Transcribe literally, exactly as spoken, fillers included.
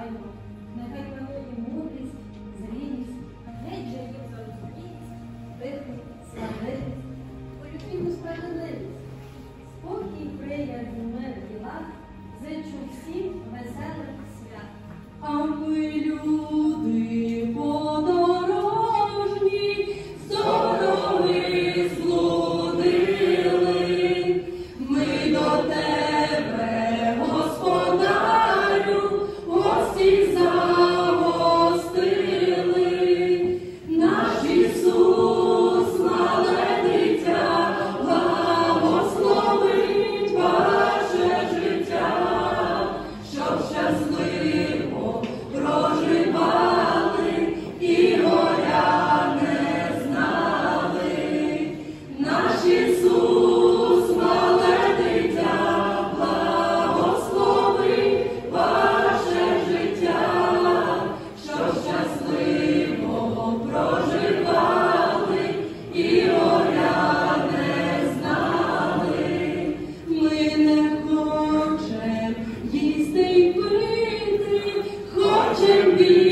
пам'ятаємо, нехай панує мудрість, зрілість, геть же є зарозумілість, тихо, славливість, полюбівну справедливість. Спокій, приязь, мир і лад, зичу всім веселих свят. А ми, люди подорожні, сторони зблудили, ми до тебе, Господарю, гості загостили. Наш Ісус, мале дитя, благословить ваше життя, щоб щасливо проживали і горя не знали. Наш Ісус, мале дитя, благословить ваше життя, щоб щасливо проживали і горя не знали. Ми не хочем їсти й пити, хочем вірити.